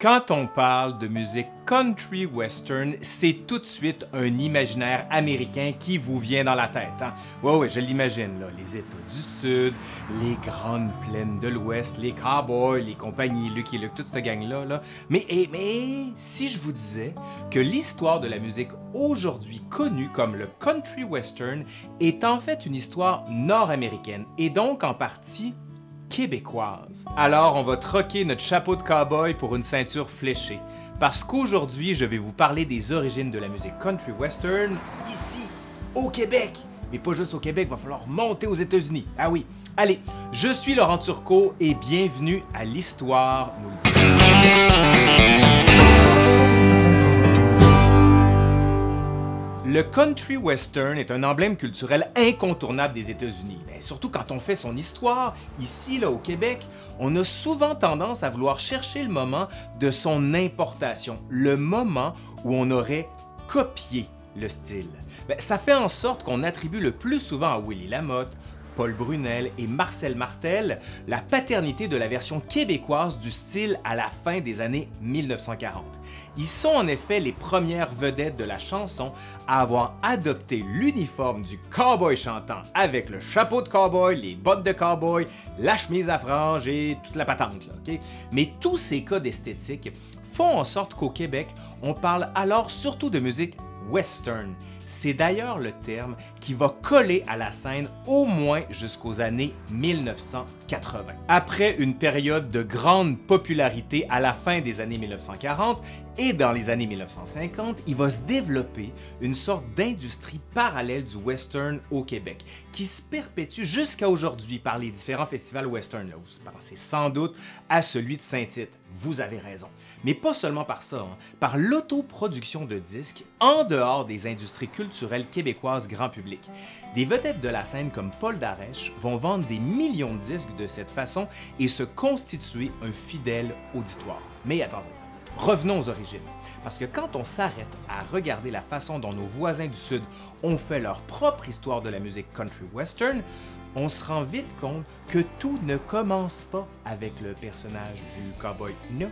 Quand on parle de musique country western, c'est tout de suite un imaginaire américain qui vous vient dans la tête. Hein? Ouais, je l'imagine, là. Les États du Sud, les grandes plaines de l'Ouest, les cowboys, les compagnies Lucky Luke, toute cette gang-là. Là. Mais si je vous disais que l'histoire de la musique aujourd'hui connue comme le country western est en fait une histoire nord-américaine et donc en partie québécoise. Alors, on va troquer notre chapeau de cowboy pour une ceinture fléchée. Parce qu'aujourd'hui, je vais vous parler des origines de la musique country western ici, au Québec. Mais pas juste au Québec, il va falloir monter aux États-Unis. Ah oui. Allez, je suis Laurent Turcot et bienvenue à l'Histoire nous le dit. Le country western est un emblème culturel incontournable des États-Unis. Surtout quand on fait son histoire, ici, là, au Québec, on a souvent tendance à vouloir chercher le moment de son importation, le moment où on aurait copié le style. Ça fait en sorte qu'on attribue le plus souvent à Willie Lamotte, Paul Brunel et Marcel Martel la paternité de la version québécoise du style à la fin des années 1940. Ils sont en effet les premières vedettes de la chanson à avoir adopté l'uniforme du cowboy chantant avec le chapeau de cowboy, les bottes de cowboy, la chemise à franges et toute la patente. Là, okay? Mais tous ces codes esthétiques font en sorte qu'au Québec, on parle alors surtout de musique western. C'est d'ailleurs le terme qui va coller à la scène au moins jusqu'aux années 1980. Après une période de grande popularité à la fin des années 1940 et dans les années 1950, il va se développer une sorte d'industrie parallèle du western au Québec qui se perpétue jusqu'à aujourd'hui par les différents festivals western. Là, vous pensez sans doute à celui de Saint-Tite. Vous avez raison. Mais pas seulement par ça, hein, par l'autoproduction de disques en dehors des industries culturelles québécoises grand public. Des vedettes de la scène comme Paul Darèche vont vendre des millions de disques de cette façon et se constituer un fidèle auditoire. Mais attendez, revenons aux origines. Parce que quand on s'arrête à regarder la façon dont nos voisins du Sud ont fait leur propre histoire de la musique country western, on se rend vite compte que tout ne commence pas avec le personnage du cowboy. Non.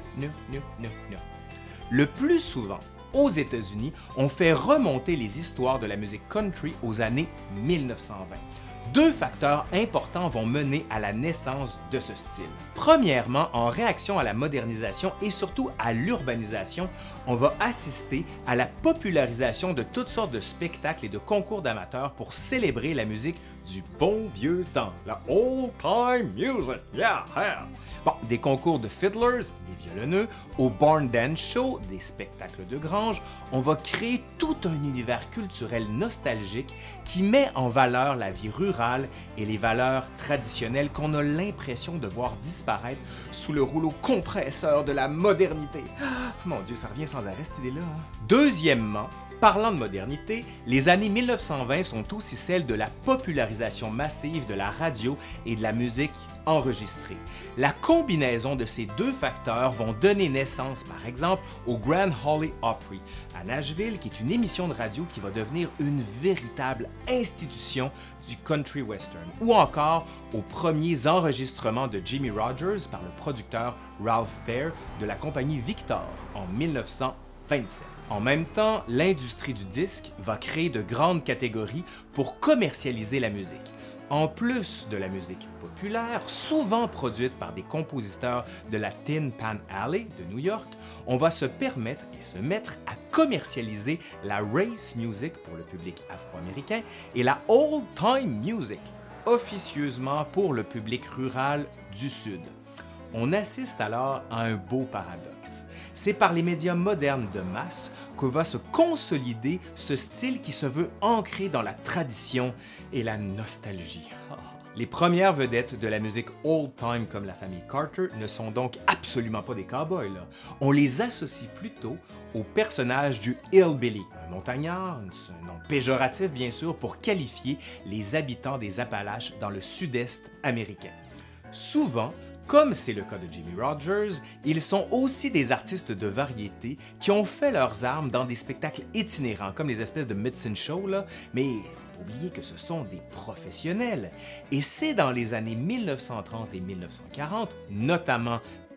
Le plus souvent, aux États-Unis, on fait remonter les histoires de la musique country aux années 1920. Deux facteurs importants vont mener à la naissance de ce style. Premièrement, en réaction à la modernisation et surtout à l'urbanisation, on va assister à la popularisation de toutes sortes de spectacles et de concours d'amateurs pour célébrer la musique du bon vieux temps, la old time music, yeah! Bon, des concours de fiddlers, des violoneux, au barn dance show, des spectacles de grange, on va créer tout un univers culturel nostalgique qui met en valeur la vie rurale et les valeurs traditionnelles qu'on a l'impression de voir disparaître sous le rouleau compresseur de la modernité. Ah, mon Dieu, ça revient sans arrêt cette idée-là. Hein? Deuxièmement, parlant de modernité, les années 1920 sont aussi celles de la popularisation massive de la radio et de la musique enregistrée. La combinaison de ces deux facteurs vont donner naissance, par exemple, au Grand Ole Opry à Nashville, qui est une émission de radio qui va devenir une véritable institution du country western, ou encore aux premiers enregistrements de Jimmie Rodgers par le producteur Ralph Pear de la compagnie Victor en 1927. En même temps, l'industrie du disque va créer de grandes catégories pour commercialiser la musique. En plus de la musique populaire, souvent produite par des compositeurs de la Tin Pan Alley de New York, on va se permettre et se mettre à commercialiser la race music pour le public afro-américain et la old time music, officieusement pour le public rural du Sud. On assiste alors à un beau paradoxe. C'est par les médias modernes de masse que va se consolider ce style qui se veut ancré dans la tradition et la nostalgie. Les premières vedettes de la musique old-time comme la famille Carter ne sont donc absolument pas des cowboys. Là. On les associe plutôt au personnage du hillbilly, un montagnard, un nom péjoratif bien sûr pour qualifier les habitants des Appalaches dans le sud-est américain. Souvent, comme c'est le cas de Jimmie Rodgers, ils sont aussi des artistes de variété qui ont fait leurs armes dans des spectacles itinérants, comme les espèces de Medicine Show, là, mais il ne faut pas oublier que ce sont des professionnels. Et c'est dans les années 1930 et 1940, notamment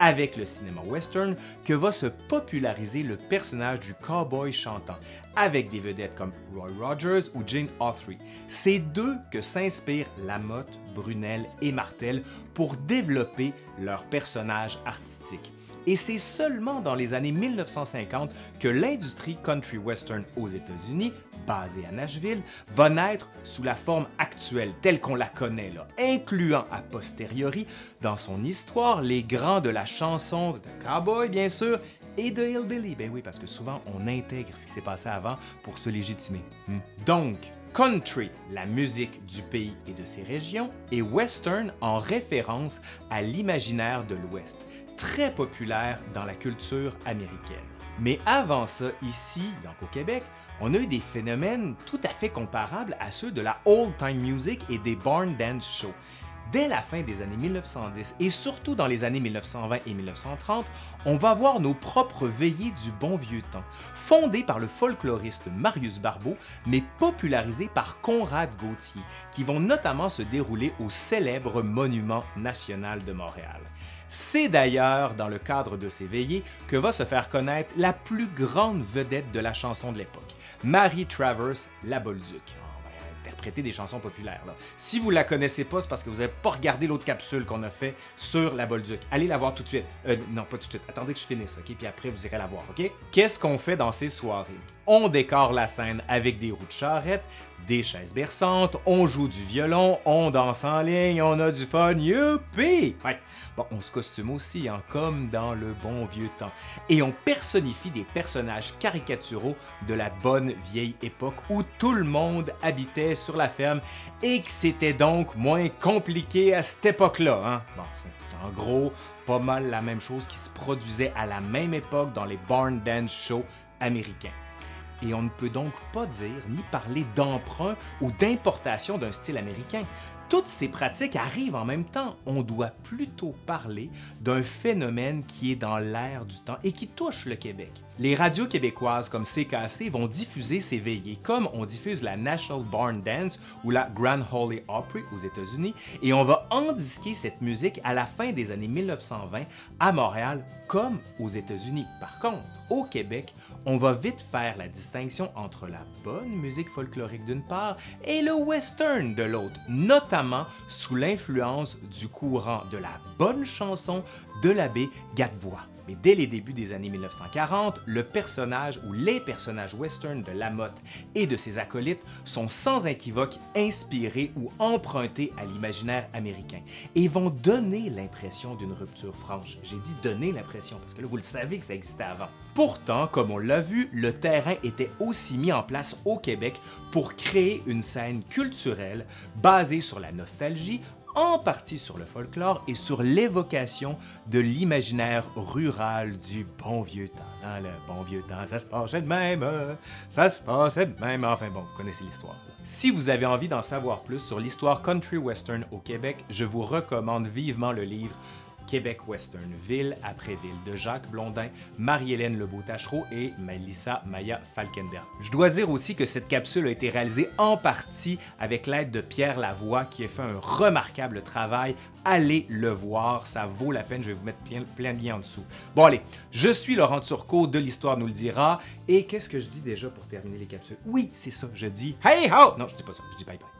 avec le cinéma western que va se populariser le personnage du cowboy chantant, avec des vedettes comme Roy Rogers ou Gene Autry. C'est d'eux que s'inspirent Lamotte, Brunel et Martel pour développer leurs personnages artistiques. Et c'est seulement dans les années 1950 que l'industrie country western aux États-Unis, basée à Nashville, va naître sous la forme actuelle telle qu'on la connaît, là, incluant a posteriori dans son histoire les grands de la chanson de cowboy bien sûr et de hillbilly. Ben oui, parce que souvent on intègre ce qui s'est passé avant pour se légitimer. Donc, country, la musique du pays et de ses régions, et western en référence à l'imaginaire de l'Ouest, très populaire dans la culture américaine. Mais avant ça, ici, donc au Québec, on a eu des phénomènes tout à fait comparables à ceux de la old-time music et des barn dance shows. Dès la fin des années 1910 et surtout dans les années 1920 et 1930, on va voir nos propres veillées du bon vieux temps, fondées par le folkloriste Marius Barbeau, mais popularisées par Conrad Gauthier, qui vont notamment se dérouler au célèbre Monument national de Montréal. C'est d'ailleurs dans le cadre de ces veillées que va se faire connaître la plus grande vedette de la chanson de l'époque, Mary Travers La Bolduc. Interpréter des chansons populaires, là. Si vous la connaissez pas, c'est parce que vous n'avez pas regardé l'autre capsule qu'on a fait sur la Bolduc. Allez la voir tout de suite. Non, pas tout de suite. Attendez que je finisse, OK? Puis après, vous irez la voir, OK? Qu'est-ce qu'on fait dans ces soirées? On décore la scène avec des roues de charrette, des chaises berçantes, on joue du violon, on danse en ligne, on a du fun, youpi! Ouais. Bon, on se costume aussi, hein, comme dans le bon vieux temps. Et on personnifie des personnages caricaturaux de la bonne vieille époque où tout le monde habitait sur la ferme et que c'était donc moins compliqué à cette époque-là. Hein? Bon, en gros, pas mal la même chose qui se produisait à la même époque dans les barn dance shows américains. Et on ne peut donc pas dire ni parler d'emprunt ou d'importation d'un style américain. Toutes ces pratiques arrivent en même temps. On doit plutôt parler d'un phénomène qui est dans l'air du temps et qui touche le Québec. Les radios québécoises comme CKC vont diffuser ces veillées, comme on diffuse la National Barn Dance ou la Grand Ole Opry aux États-Unis, et on va endisquer cette musique à la fin des années 1920 à Montréal comme aux États-Unis. Par contre, au Québec, on va vite faire la distinction entre la bonne musique folklorique d'une part et le western de l'autre, notamment sous l'influence du courant de la bonne chanson de l'abbé Gadebois. Mais dès les débuts des années 1940, le personnage ou les personnages western de Lamotte et de ses acolytes sont sans équivoque inspirés ou empruntés à l'imaginaire américain et vont donner l'impression d'une rupture franche. J'ai dit donner l'impression parce que là, vous le savez que ça existait avant. Pourtant, comme on l'a vu, le terrain était aussi mis en place au Québec pour créer une scène culturelle basée sur la nostalgie, en partie sur le folklore et sur l'évocation de l'imaginaire rural du bon vieux temps. Dans le bon vieux temps, ça se passait de même, ça se passait de même. Enfin bon, vous connaissez l'histoire. Si vous avez envie d'en savoir plus sur l'histoire country western au Québec, je vous recommande vivement le livre Québec Western, ville après ville, de Jacques Blondin, Marie-Hélène Lebeau-Tachereau et Melissa Maya Falkenberg. Je dois dire aussi que cette capsule a été réalisée en partie avec l'aide de Pierre Lavoie qui a fait un remarquable travail. Allez le voir, ça vaut la peine, je vais vous mettre plein de liens en dessous. Bon allez, je suis Laurent Turcot de l'Histoire nous le dira, et qu'est-ce que je dis déjà pour terminer les capsules? Oui, c'est ça, je dis hey ho! Non, je dis pas ça, je dis bye bye.